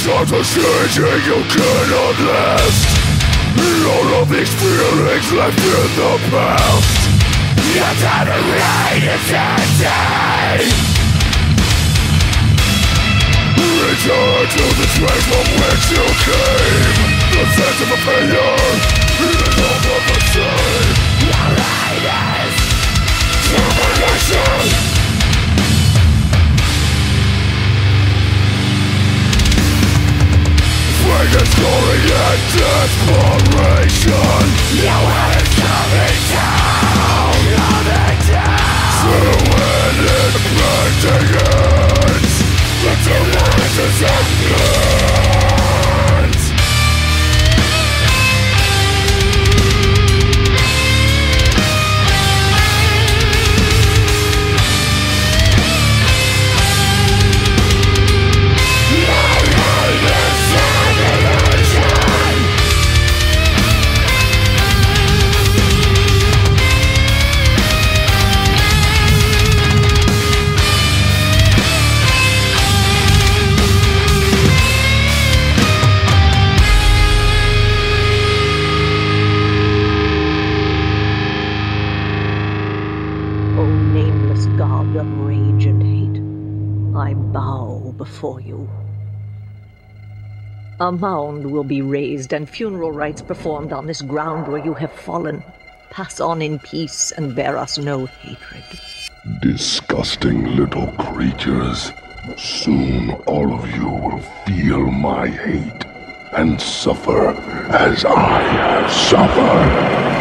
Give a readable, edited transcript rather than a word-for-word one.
Such a changing you cannot last. All of these feelings left in the past. Your time to reign is ending. Return to the trace from which you came. The sense of opinion is all but the same. Your highness, domination. Fragrance, glory, and desperation. You are coming down, coming down. Silhouette in blending ends. The demise ends. Before you. A mound will be raised and funeral rites performed on this ground where you have fallen. Pass on in peace and bear us no hatred. Disgusting little creatures. Soon all of you will feel my hate and suffer as I have suffered.